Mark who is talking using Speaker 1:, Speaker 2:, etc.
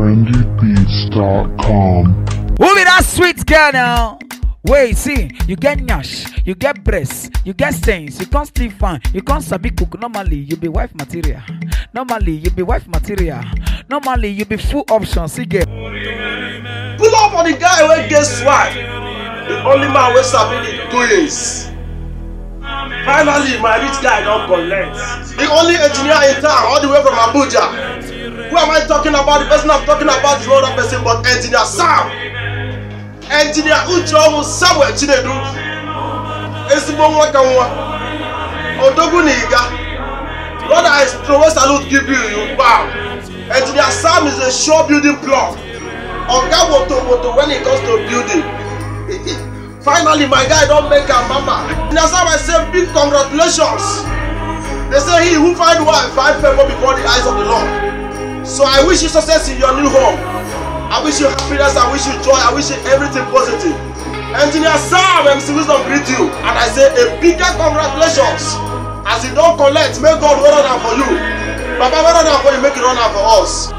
Speaker 1: trendybeats.com.
Speaker 2: Who be that sweet girl now? Wait, see, you get nyash, you get breasts, you get stains, you can't sleep fine, you can't sabi cook. Normally, you be wife material. Normally, you be wife material. Normally, you be full option. See, girl.
Speaker 3: Pull up on the guy who gets swag. The only man who sabi the doings. Finally, my rich guy don't collect. The only engineer in town, all the way from Abuja. Who am I talking about? The person I'm talking about is no other person but Engineer Sam. Engineer Ucheonwu Samuel chinedu. Esibo Ucheonwu. Odogu Niga. Lord, I throw a salute give you. Wow. Engineer Sam is a sure building plug. Oga wotowoto when it comes to building. Finally, my guy don't make a mama. Engineer Sam, I say big congratulations. They say he who find wife find favor before the eyes of the Lord. So I wish you success in your new home. I wish you happiness, I wish you joy, I wish you everything positive. Engineer Sam, MC Wisdom greet you. And I say a bigger congratulations. As you don't collect, make God run out for you. Baba run out for you, make it run out for us.